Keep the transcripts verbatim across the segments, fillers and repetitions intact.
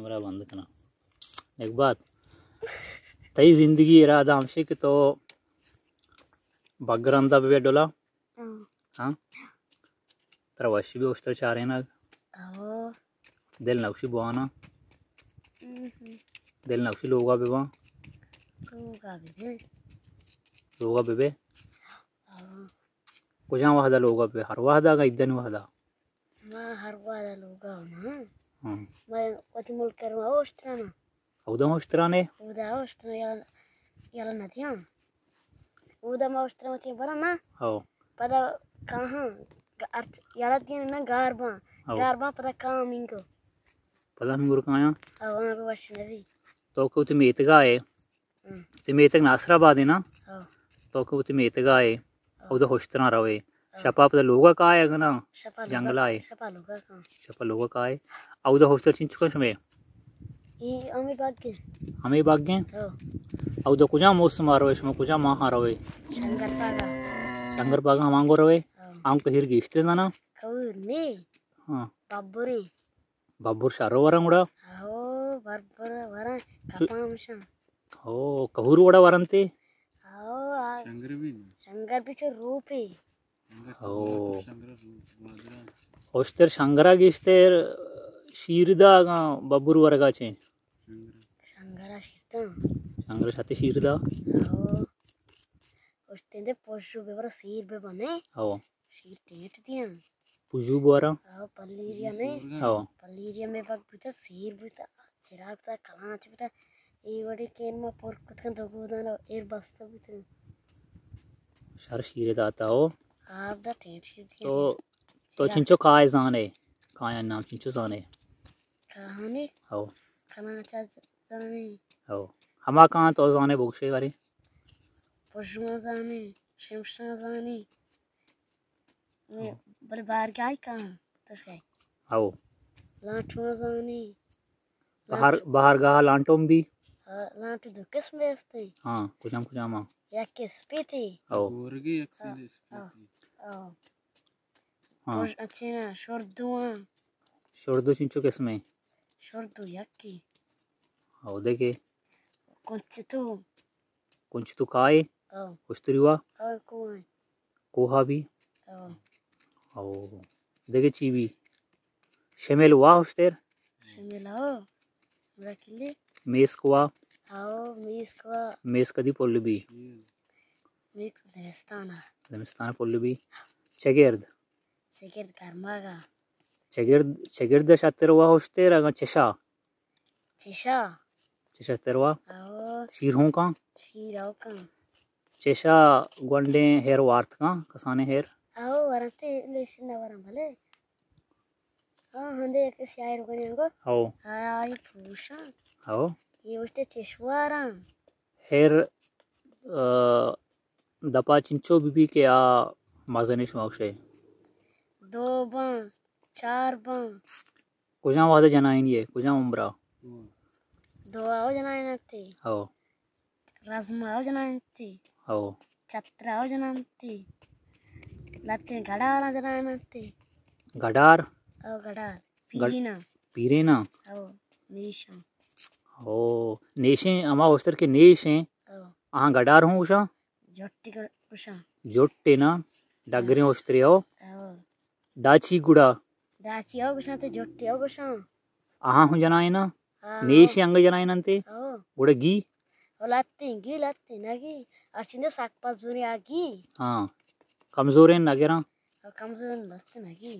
Camera बंद करना। एक बात तई जिंदगी इरादा हमसे कि तो बग्गरंदा पे डोला हाँ तेरा वशी भी उस तरह चाह रहे ना दिल नक्शी बुआना दिल नक्शी लोगा बेवा लोगा बेबे कुछ वहदा लोगा पे हर वहदा का इधर वहदा मैं हर वाला लोगा ना मैं कोई मुल्क कर रहा हूँ ऑस्ट्रेलिया उधर ऑस्ट्रेलिया ने उधर ऑस्ट्रेलिया याला ना थिया उधर मैं ऑस्ट्रेलिया में थी बरा ना हाँ पता कहाँ अर्थ याला थी ना गारबा गारबा पता कहाँ मिंगो पता मिंगो कहाँ या हाँ वहाँ पे वैष्णो देवी तो को तुम इतगा है तुम इतग नासराबाद है ना हाँ तो को तुम इतगा है उधर ऑस्ट्रेलिया रहे शपा पता लोगा कहाँ है ना जंगला है शपा लोगा कहाँ शपा लोगा कहाँ है उधर हॉस्टल चिंच कुछ में ये हमें बाग के हमें बाग गए और उधर कुछ मौसम आ रहा है इसमें कुछ माह आ रहा है शंकर पागा शंकर पागा हम आंगो रहे आम कहिर गिश्ते ना कौर ने हाँ बाबुरे बाबुर शारो वरंग उड़ा हो बाबुर वरंग कपामशा हो कहूर उड़ा वरंते हो शंकर भी शंकर भी जो रूप है हो होस्टर शंकरा गिश्तेर शीरदा बाबुर वरगा छे शंकरा शीरदा शंकरा छाते शीरदा हो होस्ते दे पोषु बेवर सीर बे बने हो शीर टेट दिया पुजू बोरा हो पल्लीरिया ने हो पल्लीरिया में बग बुता सीर बुता चिराग ता कलां च बुता ए वडे केन मा पोर कुतकन दगुदाना एर बस्ता बुता शर शीरे दाता हो आप दा टेट शीर दिया तो तो चिंचो काय जाने काय नाम चिंचो जाने कहानी हो कना चा जाने हो हमा कहाँ तो जाने बुगशे वाली पशुआ जाने शमशा जाने मैं बड़े बाहर क्या ही कहाँ तो क्या हो लाठुआ जाने बाहर बाहर गाह लांटोम भी लाठु दो किस में इसते हाँ कुछ हम कुछ हम या किस पे थे हो वर्गी एक्सेल स्पीति हाँ अच्छे ना शोरदुआ शोरदो चिंचो किसमें शोरदु यक्की हो देखे कुछ तो कुछ तो काय उस्तरीवा और कौन कोहा भी हो देखे चीवी शमेल हुआ उस्तेर शमेल हो रखले मेस कुआ आओ मेस कुआ मेस कदी पोल्लु भी मेस ज़मिस्ताना ज़मिस्ताना पोल्लु भी चगेर्द चगेर्द कर्मागा चगेर्द चगेर्द शातिर हुआ उस्तेर अगर चशा चशा चशा तेरवा आओ शीर हूँ का शीर आओ का चेशा गुंडे हेर वार्थ का कसाने हेर आओ वरते लेशन वरम भले हाँ हंदे एक शायर बने को आओ हाय पूछा आओ ये उसते चेशवारा हेर दपा चिंचो बीबी के आ माजनिश माउशे दो बांस चार बांस कुछ वादे जनाइन ये कुछ उम्रा दो आओ जनाइन थी आओ रज़मा आओ जनाइन थी आओ छत्रा आओ जनाइन थी लाते गडार जनाइन थी गडार आओ गडार पीरीना पीरेना आओ नेशा ओ नेशे अमा उस्तर के नेश हैं आओ आहाँ गडार हूँ उषा जोट्टी कर उषा जोट्टे ना डगरे उस्तरे हो आओ डाची गुड़ा डाची आओ गुशा ते जोट्टी आओ गुशा आहाँ हूँ जनाए ना नेश अंग जनाए नंते आओ गुड़ा गी लाते गी लाते नगी अर्चिंदे साकपा जोरी आगी हाँ कमजोर हैं नगेरा और कमजोर लाते नगी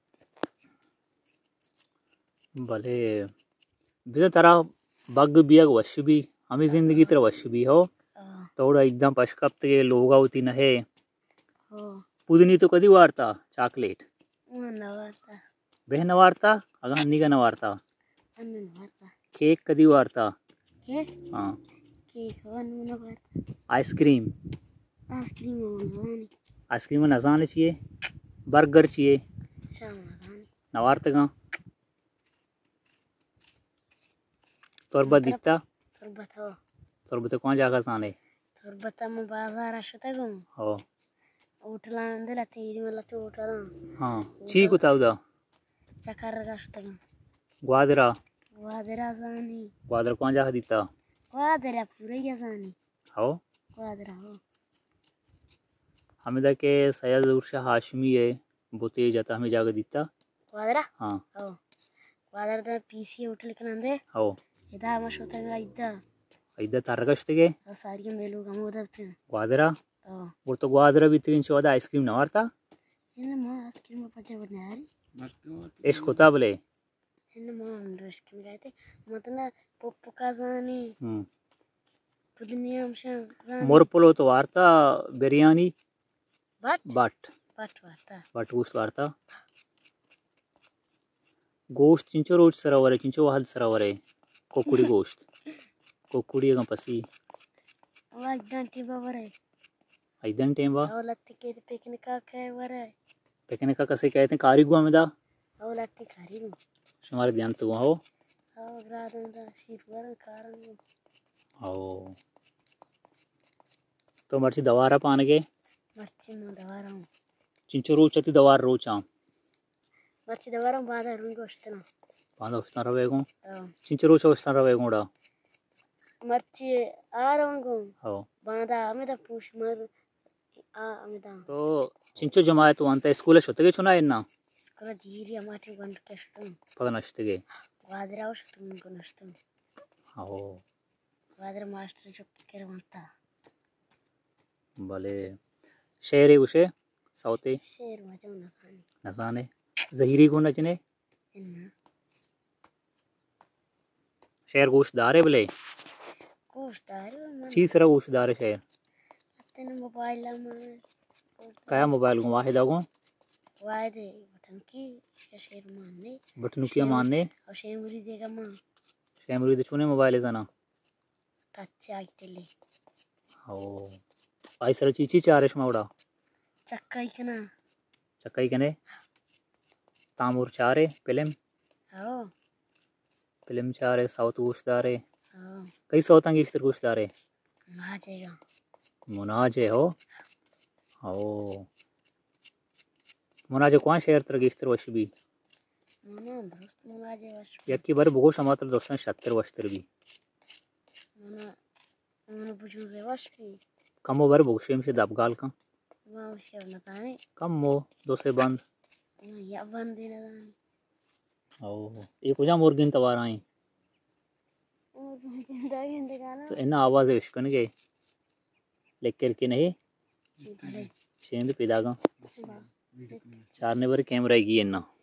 भले बिना तरह बग बियग वश भी हमें जिंदगी तरह वश भी हो थोड़ा एकदम पशकप्त के लोग होती न है पुदनी तो कदी वारता चॉकलेट नवारता बह नवारता अगर हन्नी का नवारता नवारता केक कदी वारता केक हाँ केक वन नवारता आइसक्रीम आइसक्रीम नवानी आइसक्रीम में नजान चाहिए बर्गर चाहिए शाम नवानी नवारता का तोरबा दिखता तोरबा था तोरबा तो कौन जाकर साने तोरबा तो मैं बाजार आशुता गूँ हो उठला अंदर लाती इरी में लाती उठला हाँ ची कुता उदा चक्कर का आशुता गूँ ग्वादरा Quadra Sani. क्वादर कौन जा दिता Quadra Pura Sani. हो Quadra हो. हमें के सैयद उर्शा हाशमी है बोते जाता हमें जाकर दिता Quadra? हाँ Oh. Quadra da P C hotel kan ande. हो Ida ma shota ga ida. इधर तारकश्त के Asari melu gamu da tu. क्वादरा Oh. वो तो क्वादरा भी तीन चौदह आइसक्रीम ना वारता Inna ma askrim ma pacha banari. Marco इश्क होता बोले Inna ma androsh kim gaite. Matna poppo ka Sani. हम्म Pudniyam shan Sani. मोरपोलो तो वारता biryani But but but wata. But गोश्त वारता गोश्त चिंचो रोज सरावर है चिंचो वाहद सरावर है कोकुड़ी गोश्त कोकुड़ी का पसी Wa idan ti babare. इधर टेम वा Awlatti ke picnic ka kai ware. पेकने का कैसे कहते हैं कारीगुआ में दा Awlatti karimu. हमारे ध्यान तो वहाँ हो Aw gradan da shit ware karan. आओ तो मर्ची दवारा पान के Marchi ma davaram. चिंचो रोज चती दवार रोज आम Marchi davaram bada rungo ostana. पांदा उस्तान रवेगो Oh. चिंचो रोज उस्तान रवेगोड़ा Marchi arango. आओ Bada amida push mar a amida. तो चिंचो जमाए तो अंत स्कूल शोते के चुना है ना Skola diri amati bandu kestum. पता नश्ते के Wadra ostum gunustum. आओ Wadra master chokki keramanta. भले शेर है उसे साउते Sher majam nasani. नसाने जहीरी को नचने Inna. शेर गोश्तदार है भले Kostari man. चीज सरा गोश्तदार है शेर Atene mobile la man. क्या मोबाइल को वाहिदा को Wade batan ki sher manne. बटनुकिया मानने Aw shemuri dega ma. शेमरी तो चुने मोबाइल है जाना Touch aitele. आओ आई सरा चीची चार मावड़ा Chakka ikana. चक्कई कने तामुर चार है फिल्म Oh. फिल्म चार है साउथ गोश्तदार है Oh. कई साउथ अंगीस्तर गोश्तदार है Majega. मुनाज है हो आओ मुनाज कौन शेर तर गिस्तर वश भी Mana dost munaje wash. यक्की बार बुगो समातर दोस्तन शत्तर वस्तर भी Mana mana bujuze wash fi. कम बार बुगशेम से दबगाल का Ma shev natani. कम मो दो से बंद Ya bandi na dani. आओ एक उजा मुर्गिन तवार आई Oh, jinda ginde gana. तो इन्ना आवाज है विश्कन के लेकर के नहीं Bale. शेंद पिदा का Ba. चार ने बार कैमरा की इन्ना